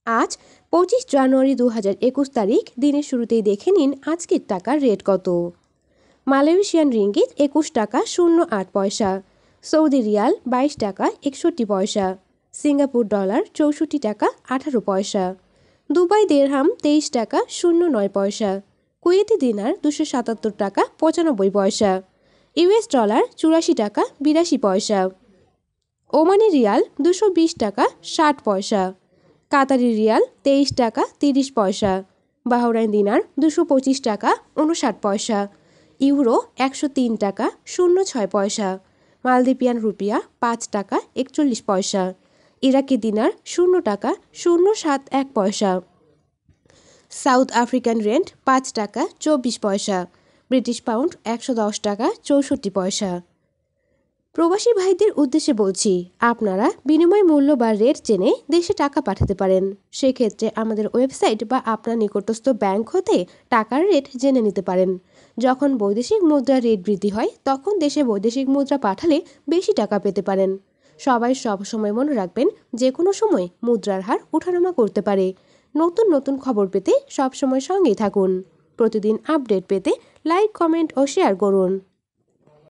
আজ 25 জানুয়ারি 2021 তারিখ। দিনের শুরুতেই দেখে নিন আজকের টাকার রেট কত। মালয়েশিয়ান রিঙ্গিত 21 টাকা 08 পয়সা, সৌদি রিয়াল 22 টাকা 61 পয়সা, সিঙ্গাপুর ডলার 64 টাকা 18 পয়সা, দুবাই দিরহাম 23 টাকা 09 পয়সা, কুয়েতি দিনার 277 টাকা 95 পয়সা, ইউএস ডলার 84 টাকা 82 পয়সা, ওমানি রিয়াল 220 টাকা 60 পয়সা, কাতারি রিয়াল 23 টাকা 30 পয়সা, বাহরাইন দিনার 225 টাকা 59 পয়সা, ইউরো 103 টাকা 06 পয়সা, মালদ্বীপিয়ান রুপিয়া 5 টাকা 41 পয়সা, ইরাকি দিনার 0 টাকা 071 পয়সা, সাউথ আফ্রিকান রেন্ট 5 টাকা 24 পয়সা, ব্রিটিশ পাউন্ড 110 টাকা 64 পয়সা। প্রবাসী ভাইদের উদ্দেশ্যে বলছি, আপনারা বিনিময় মূল্য বা রেট জেনে দেশে টাকা পাঠাতে পারেন। সেক্ষেত্রে আমাদের ওয়েবসাইট বা আপনার নিকটস্থ ব্যাংক হতে টাকার রেট জেনে নিতে পারেন। যখন বৈদেশিক মুদ্রার রেট বৃদ্ধি হয় তখন দেশে বৈদেশিক মুদ্রা পাঠালে বেশি টাকা পেতে পারেন। সবাই সব সময় মনে রাখবেন, যে কোনো সময় মুদ্রার হার ওঠানামা করতে পারে। নতুন নতুন খবর পেতে সবসময় সঙ্গেই থাকুন। প্রতিদিন আপডেট পেতে লাইক, কমেন্ট ও শেয়ার করুন।